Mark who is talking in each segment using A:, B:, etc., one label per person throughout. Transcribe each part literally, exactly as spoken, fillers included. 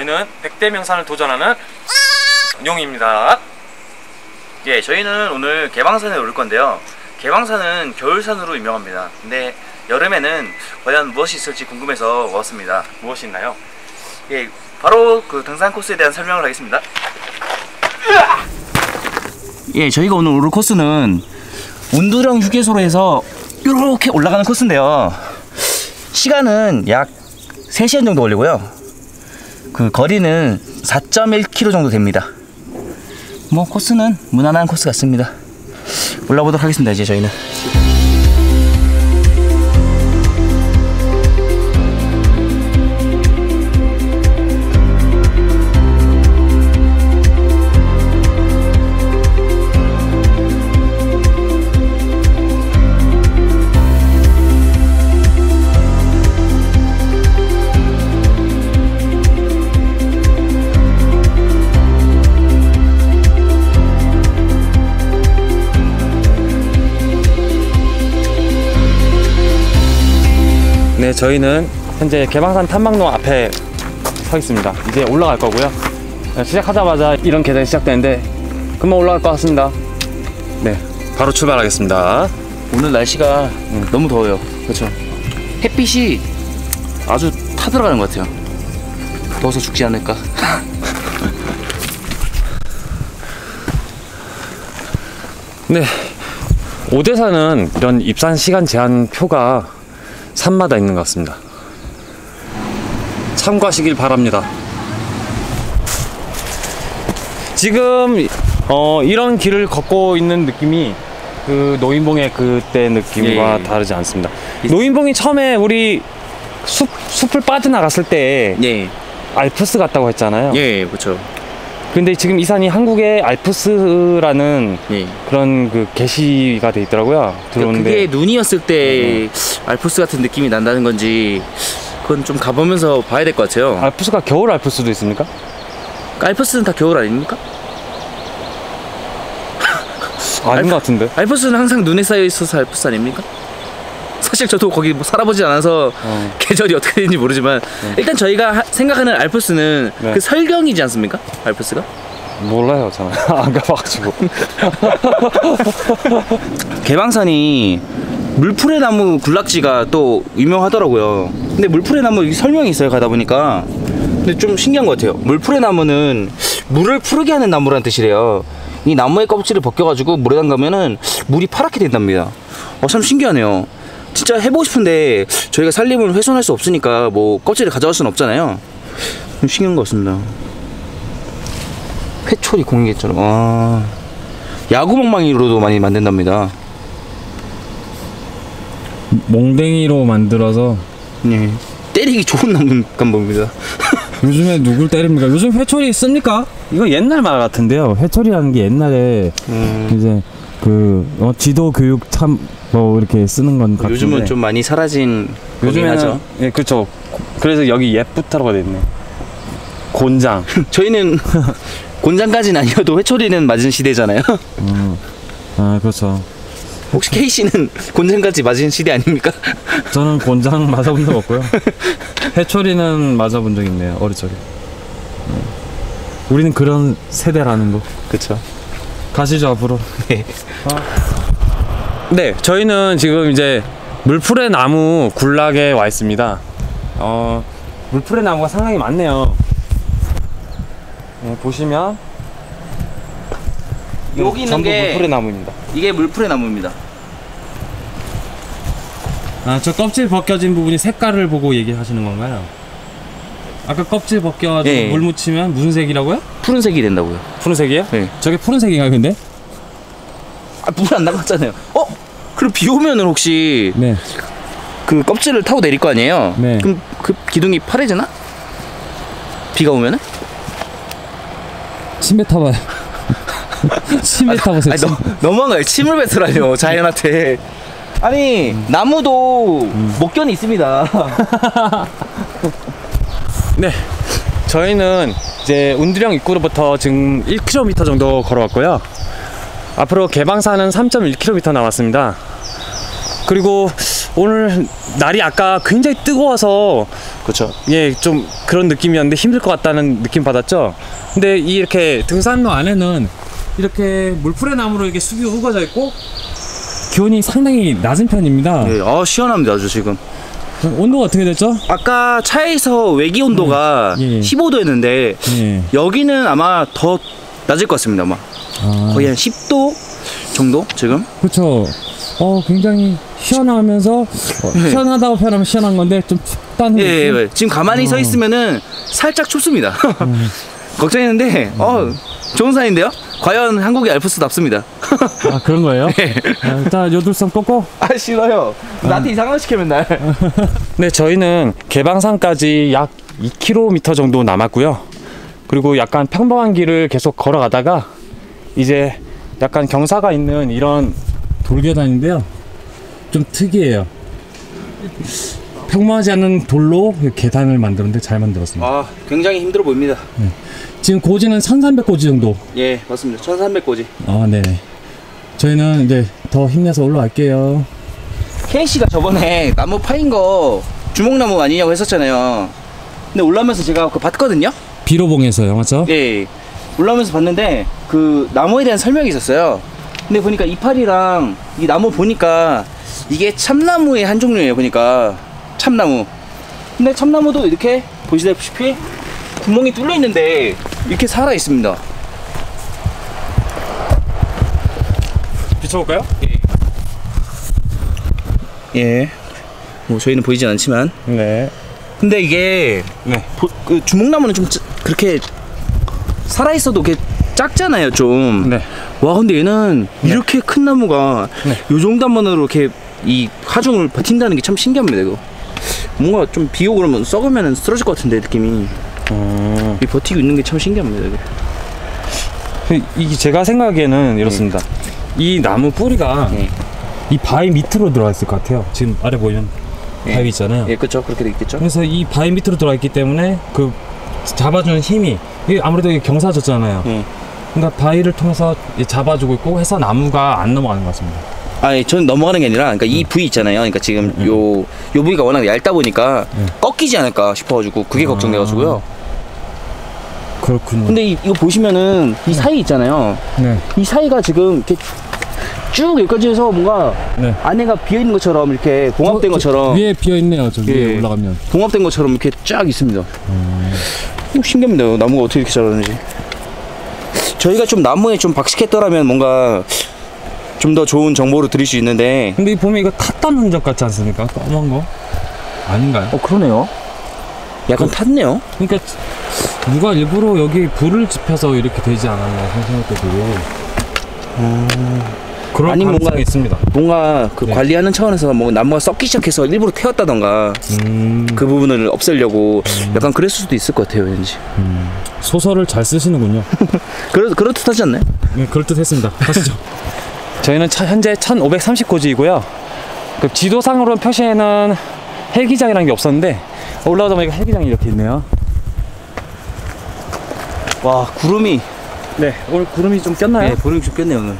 A: 저희는 백대명산을 도전하는 용입니다. 예, 저희는 오늘 개방산에 오를 건데요. 개방산은 겨울산으로 유명합니다. 근데 여름에는 과연 무엇이 있을지 궁금해서 왔습니다. 무엇이 있나요? 예, 바로 그 등산 코스에 대한 설명을 하겠습니다. 예, 저희가 오늘 오를 코스는 운두령 휴게소로 해서 이렇게 올라가는 코스인데요. 시간은 약 세 시간 정도 걸리고요. 그 거리는 사 점 일 킬로미터 정도 됩니다. 뭐 코스는 무난한 코스 같습니다. 올라보도록 하겠습니다. 이제 저희는
B: 네, 저희는 현재 개방산 탐방로 앞에 서 있습니다. 이제 올라갈 거고요. 시작하자마자 이런 계단이 시작되는데 금방 올라갈 것 같습니다. 네, 바로 출발하겠습니다.
A: 오늘 날씨가 음, 너무 더워요. 그렇죠? 햇빛이 아주 타들어가는 것 같아요. 더워서 죽지 않을까.
B: 네, 오대산은 이런 입산 시간 제한 표가 산마다 있는 것 같습니다. 참고하시길 바랍니다. 지금 어, 이런 길을 걷고 있는 느낌이 그 노인봉의 그때 느낌과 예. 다르지 않습니다. 노인봉이 처음에 우리 숲, 숲을 빠져나갔을 때
A: 예.
B: 알프스 같다고 했잖아요.
A: 예, 그렇죠.
B: 근데 지금 이 산이 한국의 알프스라는 예. 그런 그 게시가 돼 있더라고요. 들어오는데
A: 그게 눈이었을 때 네. 알프스 같은 느낌이 난다는 건지 그건 좀 가보면서 봐야 될 것 같아요.
B: 알프스가 겨울 알프스도 있습니까?
A: 알프스는 다 겨울 아닙니까?
B: 아닌 알프, 것 같은데.
A: 알프스는 항상 눈에 쌓여 있어서 알프스 아닙니까? 사실 저도 거기 뭐 살아보지 않아서 어. 계절이 어떻게 되는지 모르지만 네. 일단 저희가 하, 생각하는 알프스는 네. 그 설경이지 않습니까? 알프스가?
B: 몰라요, 저는 안 가봐가지고.
A: 개방산이 물풀의 나무 군락지가 또 유명하더라고요. 근데 물풀의 나무 설명이 있어요, 가다 보니까. 근데 좀 신기한 것 같아요. 물풀의 나무는 물을 푸르게 하는 나무라는 뜻이래요. 이 나무의 껍질을 벗겨가지고 물에 담가면은 물이 파랗게 된답니다. 어, 참 신기하네요. 진짜 해보고 싶은데 저희가 산림을 훼손할 수 없으니까 뭐 껍질을 가져갈 수는 없잖아요. 좀 신기한 것 같습니다. 회초리 공개처럼. 아, 야구방망이로도 많이 만든답니다.
C: 몽댕이로 만들어서
A: 네, 때리기 좋은 나무니까 봅니다.
C: 요즘에 누굴 때립니까? 요즘 회초리 씁니까?
B: 이거 옛날 말 같은데요.
C: 회초리라는 게 옛날에 음. 이제 그 어, 지도 교육 참 뭐 이렇게 쓰는 건 같은데
A: 요즘은 좀 많이 사라진 거긴 하죠.
B: 예, 그렇죠. 그래서 여기 예쁘다라고 돼 있네. 곤장.
A: 저희는 곤장까지는 아니어도 회초리는 맞은 시대잖아요.
C: 음. 아, 그렇죠.
A: 혹시 K씨는 곤장까지 맞은 시대 아닙니까?
C: 저는 곤장 맞아본 적 없고요. 회초리는 맞아본 적 있네요, 어릴 적에. 음. 우리는 그런 세대라는 거.
A: 그쵸.
C: 가시죠, 앞으로.
A: 네.
B: 아. 네, 저희는 지금 이제 물풀의 나무 군락에 와 있습니다. 어, 물풀의 나무가 상당히 많네요. 네, 보시면
A: 여기 있는 게
B: 물풀의 나무입니다.
A: 이게 물풀의 나무입니다.
C: 아, 저 껍질 벗겨진 부분이 색깔을 보고 얘기하시는 건가요? 아까 껍질 벗겨가지고 네. 물 묻히면 무슨 색이라고요?
A: 푸른색이 된다고요.
C: 푸른색이에요?
A: 네.
C: 저게 푸른색인가요, 근데?
A: 아, 물 안 나갔잖아요. 어? 그럼 비 오면은 혹시
C: 네.
A: 그 껍질을 타고 내릴 거 아니에요?
C: 네.
A: 그럼 그 기둥이 파래지나? 비가 오면은?
C: 침뱉 타봐요. 침뱉 타보세요.
A: 아니, 너, 너무한 거예요. 침을 뱉으라뇨, 자연한테. 아니, 음. 나무도 음. 목견이 있습니다.
B: 네, 저희는 이제 운두령 입구로부터 지금 일 킬로미터 정도 걸어왔고요. 앞으로 개방산은 삼 점 일 킬로미터 남았습니다. 그리고 오늘 날이 아까 굉장히 뜨거워서
A: 그렇죠.
B: 예, 좀 그런 느낌이었는데 힘들 것 같다는 느낌 받았죠. 근데 이 이렇게
C: 등산로 안에는 이렇게 물풀의 나무로 이게 숲이 우거져 있고 기온이 상당히 낮은 편입니다.
A: 예, 아 시원합니다 아주 지금.
C: 온도가 어떻게 됐죠?
A: 아까 차에서 외기 온도가
C: 예, 예.
A: 십오 도였는데
C: 예.
A: 여기는 아마 더 낮을 것 같습니다. 아마
C: 아,
A: 거의 한 십 도 정도 지금.
C: 그렇죠. 어, 굉장히 시원하면서 어, 시원하다고 표현하면 시원한 건데 좀 춥다는
A: 예, 예,
C: 느낌?
A: 예. 지금 가만히 서
C: 어.
A: 있으면은 살짝 춥습니다. 걱정했는데 어 좋은 사인데요? 과연 한국의 알프스답습니다.
C: 아, 그런 거예요?
A: 네.
C: 아, 일단 요들성 꽂고.
A: 아 싫어요. 나한테 이상한 거 시켜 맨날.
B: 네, 저희는 개방산까지 약 이 킬로미터 정도 남았고요. 그리고 약간 평범한 길을 계속 걸어가다가 이제 약간 경사가 있는 이런
C: 돌계단인데요. 좀 특이해요. 평범하지 않은 돌로 계단을 만들었는데 잘 만들었습니다.
A: 아 굉장히 힘들어 보입니다.
C: 지금 고지는 천삼백 고지 정도.
A: 예 맞습니다. 천삼백 고지.
C: 아, 네네. 저희는 이제 더 힘내서 올라갈게요.
A: 케인 씨가 저번에 나무 파인 거 주먹나무 아니냐고 했었잖아요. 근데 올라오면서 제가 그거 봤거든요.
C: 비로봉에서요, 맞죠?
A: 예. 올라오면서 봤는데 그 나무에 대한 설명이 있었어요. 근데 보니까 이파리랑 이 나무 보니까 이게 참나무의 한 종류예요. 보니까 참나무. 근데 참나무도 이렇게 보시다시피 구멍이 뚫려 있는데 이렇게 살아 있습니다.
B: 비춰볼까요?
A: 예. 뭐 저희는 보이진 않지만.
B: 네.
A: 근데 이게
B: 네.
A: 보, 그 주먹나무는 좀 짜- 그렇게 살아 있어도 이렇게 작잖아요, 좀.
B: 네.
A: 와, 근데 얘는 이렇게 큰 나무가
B: 네.
A: 요 정도만으로 이렇게 이 하중을 버틴다는 게 참 신기합니다, 이거. 뭔가 좀 비 오고 그러면 썩으면 쓰러질 것 같은데 느낌이.
B: 어...
A: 이 버티고 있는 게 참 신기합니다, 이거.
B: 이 제가 생각하기에는 이렇습니다. 이 나무 뿌리가
A: 네.
C: 이 바위 밑으로 들어가 있을 것 같아요. 지금 아래 보이는
A: 예.
C: 바위 있잖아요.
A: 예, 그렇죠. 그렇게 돼 있겠죠.
C: 그래서 이 바위 밑으로 들어가 있기 때문에 그 잡아주는 힘이 이게 아무래도 이게 경사졌잖아요.
A: 예.
C: 그러니까 바위를 통해서 이 잡아주고 있고 해서 나무가 안 넘어가는 것 같습니다.
A: 아, 예, 저는 넘어가는 게 아니라, 그러니까 이 부위 있잖아요. 그러니까 지금 요, 요 부위가 워낙 얇다 보니까
C: 음.
A: 꺾이지 않을까 싶어가지고 그게
C: 아.
A: 걱정돼가지고요.
C: 그렇군요.
A: 근데 이, 이거 보시면은 이 사이 있잖아요.
C: 네,
A: 이 사이가 지금 이렇게 쭉 여기까지 해서 뭔가
C: 네.
A: 안에가 비어있는 것처럼 이렇게 봉합된
C: 저- 저
A: 것처럼
C: 위에 비어 있네요. 저
A: 예.
C: 위에 올라가면.
A: 봉합된 것처럼 이렇게 쫙 있습니다.
C: 음.
A: 오, 신기합니다. 나무가 어떻게 이렇게 자라는지. 저희가 좀 나무에 좀 박식했더라면 뭔가 좀 더 좋은 정보를 드릴 수 있는데.
C: 근데 이 보면 이거 탔던 흔적 같지 않습니까? 검은 거 아닌가요?
A: 어, 그러네요. 약간
C: 그-
A: 탔네요.
C: 그러니까 누가 일부러 여기 불을 지펴서 이렇게 되지 않았나 그런 생각도 들고. 그런
A: 아니,
C: 가능성이
A: 뭔가-
C: 있습니다.
A: 뭔가 그
C: 네.
A: 관리하는 차원에서 뭐 나무가 썩기 시작해서 일부러 태웠다던가
C: 음,
A: 그 부분을 없애려고 약간 그랬을 수도 있을 것 같아요, 왠지.
C: 소설을 잘 쓰시는군요.
A: 그렇, 그렇듯하지 않나요?
C: 네, 그럴듯했습니다. 가시죠.
B: 저희는 차- 현재 천오백삼십 고지이고요. 그 지도상으로 표시에는 헬기장이라는 게 없었는데 올라오다 보니까 헬기장이 이렇게 있네요.
A: 와, 구름이.
B: 네, 오늘 구름이 좀 꼈나요?
A: 네, 구름이 죽겠네요, 오늘.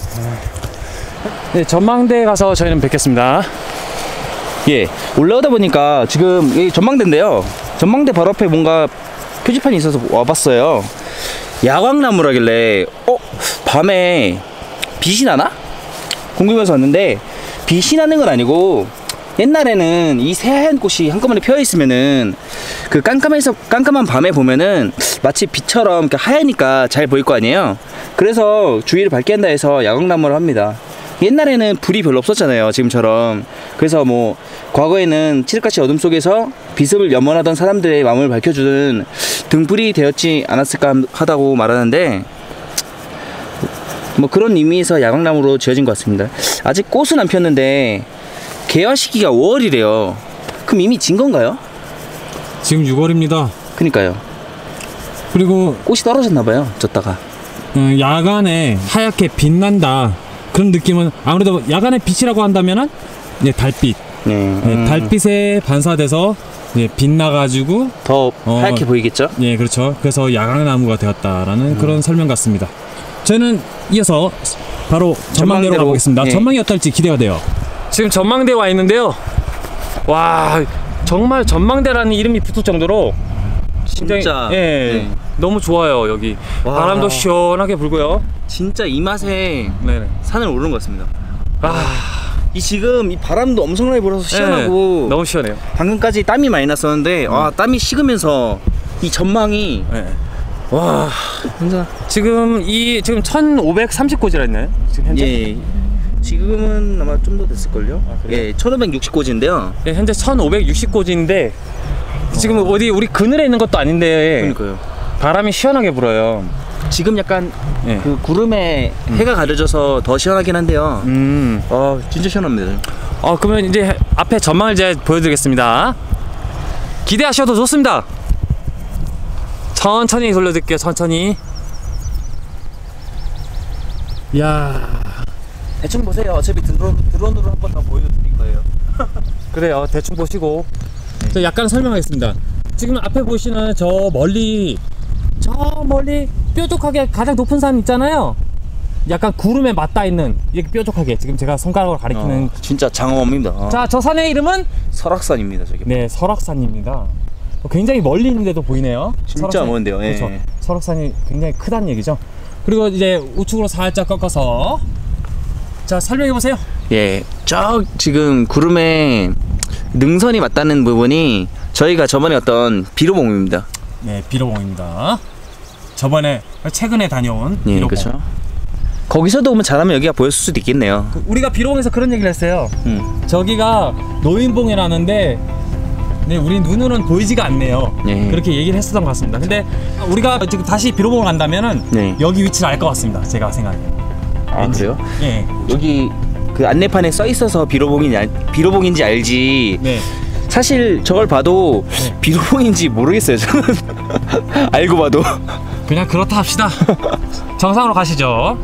B: 네, 전망대에 가서 저희는 뵙겠습니다.
A: 예, 올라오다 보니까 지금 이 전망대인데요. 전망대 바로 앞에 뭔가 표지판이 있어서 와봤어요. 야광나무라길래 어? 밤에 빛이 나나? 궁금해서 왔는데 빛이 나는 건 아니고 옛날에는 이 새하얀 꽃이 한꺼번에 피어 있으면은 그 깜깜해서 깜깜한 밤에 보면은 마치 빛처럼 이렇게 하얘니까 잘 보일 거 아니에요. 그래서 주위를 밝게 한다 해서 야광나무를 합니다. 옛날에는 불이 별로 없었잖아요, 지금처럼. 그래서 뭐 과거에는 칠흑같이 어둠 속에서 빛을 염원하던 사람들의 마음을 밝혀주는 등불이 되었지 않았을까 하다고 말하는데, 뭐 그런 의미에서 야광나무로 지어진 것 같습니다. 아직 꽃은 안 폈는데 개화 시기가 오월이래요. 그럼 이미 진 건가요?
C: 지금 유월입니다.
A: 그니까요.
C: 그리고
A: 꽃이 떨어졌나 봐요, 졌다가.
C: 어, 야간에 하얗게 빛난다. 그런 느낌은 아무래도 야간의 빛이라고 한다면은 예, 달빛.
A: 네.
C: 예,
A: 음,
C: 달빛에 반사돼서 예, 빛나가지고
A: 더
C: 어.
A: 하얗게 보이겠죠?
C: 예, 그렇죠. 그래서 야광나무가 되었다라는
A: 음.
C: 그런 설명 같습니다. 저는 이어서 바로 전망대로
A: 전망대로,
C: 가보겠습니다.
A: 예.
C: 전망이 어떨지 기대가 돼요.
B: 지금 전망대에 와 있는데요. 와, 정말 전망대라는 이름이 붙을 정도로 굉장히,
A: 진짜
B: 예,
A: 네.
B: 너무 좋아요. 여기
A: 와.
B: 바람도 시원하게 불고요.
A: 진짜 이 맛에
B: 네네.
A: 산을 오르는 것 같습니다.
B: 아,
A: 이 지금 이 바람도 엄청나게 불어서 시원하고
B: 네, 너무 시원해요.
A: 방금까지 땀이 많이 났었는데 와 땀이 식으면서 이 전망이
B: 네.
A: 와 진짜
B: 지금 이 지금 천오백삼십 고지라 했나요? 지금 현재?
A: 예 지금은 아마 좀 더 됐을걸요?
B: 아, 그래요?
A: 예 천오백육십 고지인데요.
B: 예, 현재 천오백육십 고지인데 지금 어디 우리 그늘에 있는 것도 아닌데
A: 그러니까요.
B: 바람이 시원하게 불어요.
A: 지금 약간
B: 예.
A: 그 구름에 해가 가려져서 더 시원하긴 한데요.
B: 음.
A: 아 진짜 시원합니다.
B: 어 그러면 이제 앞에 전망을 이제 보여드리겠습니다. 기대하셔도 좋습니다. 천천히 돌려드릴게요. 천천히. 이야.
A: 대충 보세요. 어차피 드론, 드론으로 한 번 더 보여드릴 거예요.
B: 그래요. 대충 보시고. 저 약간 설명하겠습니다. 지금 앞에 보시는 저 멀리 저 멀리 뾰족하게 가장 높은 산 있잖아요. 약간 구름에 맞닿아 있는 이렇게 뾰족하게 지금 제가 손가락으로 가리키는
A: 어, 진짜 장엄합니다.
B: 자, 저 산의 이름은
A: 설악산입니다. 저기.
B: 네, 설악산입니다. 굉장히 멀리 있는데도 보이네요.
A: 진짜
B: 설악산.
A: 먼데요. 예.
B: 그렇죠. 설악산이 굉장히 크다는 얘기죠. 그리고 이제 우측으로 살짝 꺾어서 자, 설명해 보세요.
A: 예, 저 지금 구름에 능선이 맞닿는 부분이 저희가 저번에 어떤 비로봉입니다.
B: 네, 비로봉입니다. 저번에 최근에 다녀온
A: 예,
B: 비로봉.
A: 그렇죠. 거기서도 오면 잘하면 여기가 보였을 수도 있겠네요.
B: 그 우리가 비로봉에서 그런 얘기를 했어요.
A: 음.
B: 저기가 노인봉이라는데 네, 우리 눈으로는 보이지가 않네요.
A: 예.
B: 그렇게 얘기를 했었던 것 같습니다. 근데 우리가 지금 다시 비로봉을 간다면은
A: 네.
B: 여기 위치를 알 것 같습니다. 제가 생각에.
A: 아 그래요?
B: 예.
A: 여기 그 안내판에 써 있어서 비로봉인지 알, 비로봉인지 알지.
B: 네.
A: 사실 저걸 봐도
B: 네.
A: 비로봉인지 모르겠어요. 저는 알고 봐도.
B: 그냥 그렇다 합시다. 정상으로 가시죠.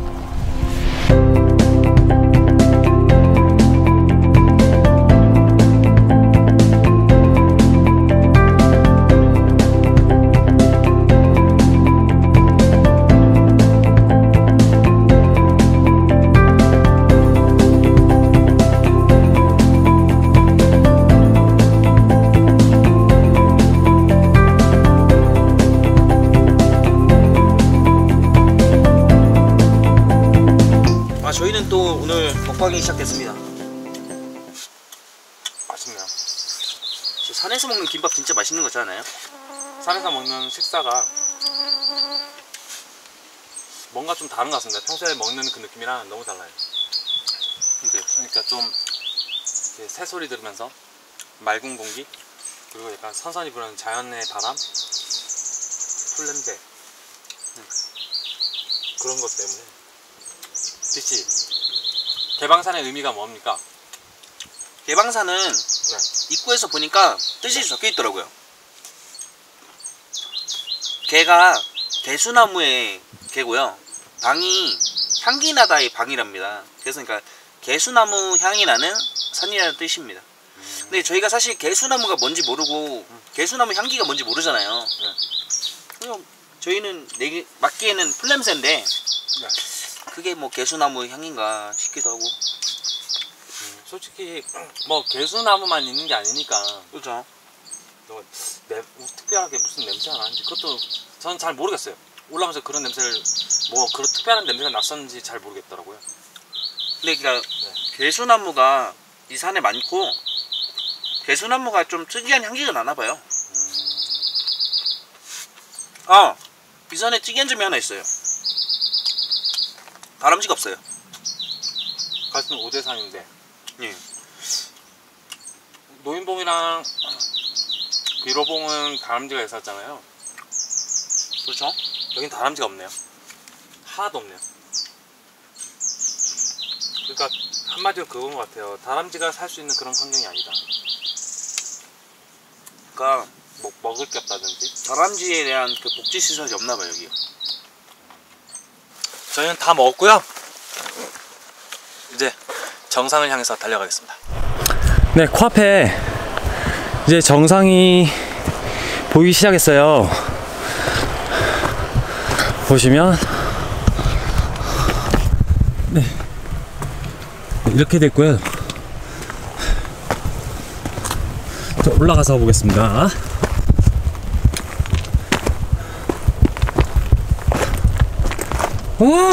A: 아 저희는 또 오늘 먹방이 시작됐습니다.
B: 맛있네요.
A: 산에서 먹는 김밥 진짜 맛있는 거잖아요.
B: 산에서 먹는 식사가 뭔가 좀 다른 것 같습니다. 평소에 먹는 그 느낌이랑 너무 달라요.
A: 근데
B: 그러니까 좀 이렇게 새소리 들으면서 맑은 공기 그리고 약간 선선히 부는 자연의 바람, 풀냄새 그런 것 때문에 빛이 개방산의 의미가 뭡니까?
A: 개방산은
B: 네.
A: 입구에서 보니까 뜻이 적혀 있더라고요. 개가 개수나무의 개고요. 방이 향기나다의 방이랍니다. 그래서 그러니까 개수나무 향이 나는 산이라는 뜻입니다. 근데 저희가 사실 개수나무가 뭔지 모르고 개수나무 향기가 뭔지 모르잖아요. 그냥 저희는 내기, 맡기에는 풀냄새인데
B: 네.
A: 그게 뭐 개수나무 향인가 싶기도 하고.
B: 음, 솔직히 뭐 개수나무만 있는 게 아니니까
A: 그렇죠.
B: 뭐, 내, 특별하게 무슨 냄새가 나는지 그것도 저는 잘 모르겠어요. 올라오면서 그런 냄새를 뭐 그런 특별한 냄새가 났었는지 잘 모르겠더라고요.
A: 근데 그러니까
B: 네.
A: 개수나무가 이 산에 많고 개수나무가 좀 특이한 향기가 나나 봐요. 아, 이 산에 특이한 점이 하나 있어요. 다람쥐가 없어요.
B: 같은 오대산인데
A: 예.
B: 노인봉이랑 비로봉은 다람쥐가 있었잖아요.
A: 그렇죠?
B: 여긴 다람쥐가 없네요. 하나도 없네요. 그러니까 한마디로 그건 것 같아요. 다람쥐가 살 수 있는 그런 환경이 아니다.
A: 그러니까
B: 뭐 먹을 게 없다든지.
A: 다람쥐에 대한 그 복지 시설이 없나 봐요, 여기.
B: 저희는 다 먹었고요. 이제 정상을 향해서 달려가겠습니다. 네, 코앞에 이제 정상이 보이기 시작했어요. 보시면 네, 이렇게 됐고요.
C: 자, 올라가서 보겠습니다. 오!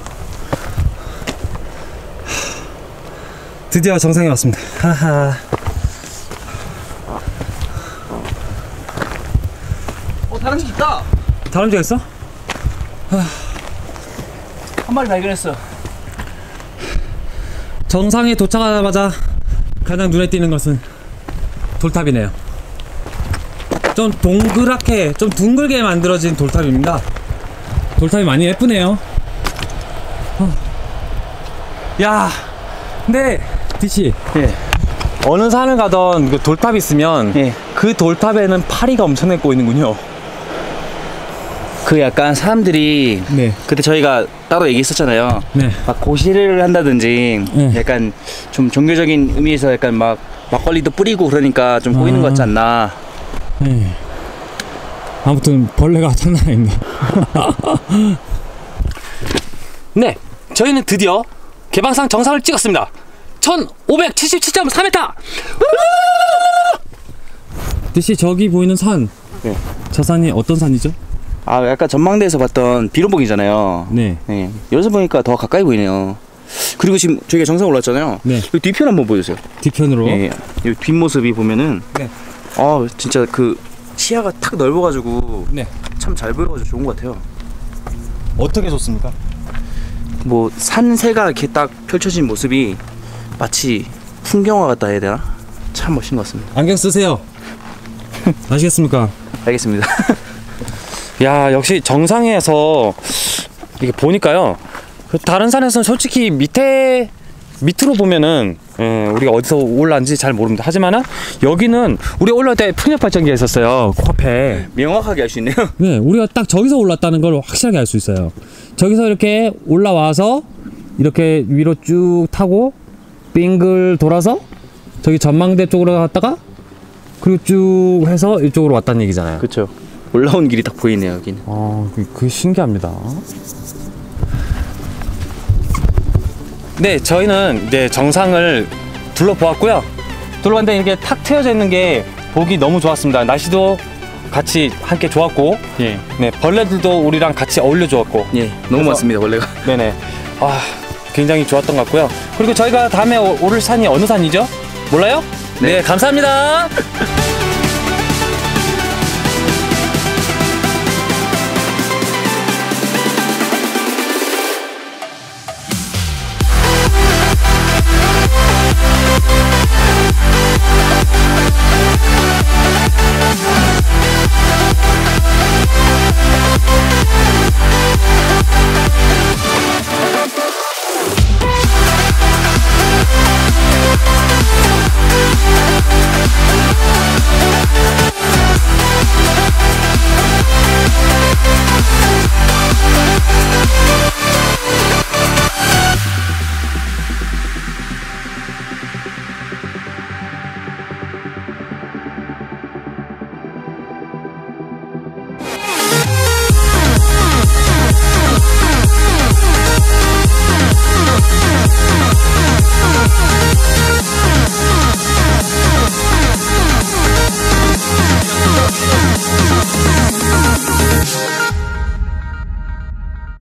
C: 드디어 정상에 왔습니다. 하하.
A: 어, 다람쥐 있다.
C: 다람쥐가 있어?
A: 한 마리 발견했어.
C: 정상에 도착하자마자 가장 눈에 띄는 것은 돌탑이네요. 좀 동그랗게, 좀 둥글게 만들어진 돌탑입니다. 돌탑이 많이 예쁘네요. 어. 야, 근데 디씨,
A: 예.
C: 어느 산을 가던 그 돌탑이 있으면
A: 예.
C: 그 돌탑에는 파리가 엄청나게 꼬이는군요.
A: 그 약간 사람들이
C: 네,
A: 그때 저희가 따로 얘기했었잖아요.
C: 네.
A: 막 고시를 한다든지
C: 네.
A: 약간 좀 종교적인 의미에서 약간 막 막걸리도 뿌리고 그러니까 좀 보이는 것 같지 않나.
C: 네. 아무튼 벌레가 장난 아닙니다.
B: 네, 저희는 드디어 개방산 정상을 찍었습니다. 천오백칠십칠 점 사 미터.
C: 디씨, 저기 보이는 산,
A: 네.
C: 저 산이 어떤 산이죠?
A: 아, 약간 전망대에서 봤던 비로봉이잖아요.
C: 네.
A: 네. 여기서 보니까 더 가까이 보이네요. 그리고 지금 저희가 정상 올랐잖아요.
C: 네.
A: 여기 뒤편 한번 보여주세요.
C: 뒤편으로.
A: 예, 여기 뒷모습이 보면은
C: 네.
A: 아, 진짜 그 시야가 탁 넓어가지고
C: 네.
A: 참 잘 보여가지고 좋은 것 같아요.
C: 어떻게 좋습니까?
A: 뭐 산세가 이렇게 딱 펼쳐진 모습이 마치 풍경화 같다 해야 되나? 참 멋진 것 같습니다.
C: 안경 쓰세요. 아시겠습니까?
A: 알겠습니다.
B: 야, 역시 정상에서 이게 보니까요, 그 다른 산에서는 솔직히 밑에 밑으로 보면은 예, 우리가 어디서 올라왔는지 잘 모릅니다. 하지만은 여기는 우리 올라올 때 풍력 발전기가 있었어요, 그 앞에.
A: 명확하게 알 수 있네요.
C: 네, 우리가 딱 저기서 올랐다는 걸 확실하게 알 수 있어요. 저기서 이렇게 올라와서 이렇게 위로 쭉 타고 빙글 돌아서 저기 전망대 쪽으로 갔다가 그리고 쭉 해서 이쪽으로 왔다는 얘기잖아요.
A: 그렇죠. 올라온 길이 딱 보이네요, 여기는.
C: 아, 그, 그게 신기합니다.
B: 네, 저희는 이제 정상을 둘러보았고요. 둘러봤는데 이렇게 탁 트여져 있는 게 보기 너무 좋았습니다. 날씨도 같이 함께 좋았고,
C: 예.
B: 네, 벌레들도 우리랑 같이 어울려 좋았고,
A: 예, 너무
B: 그래서-
A: 많습니다, 원래가.
B: 네네, 아, 굉장히 좋았던 것 같고요. 그리고 저희가 다음에 오- 오를 산이 어느 산이죠? 몰라요?
A: 네.
B: 네, 감사합니다.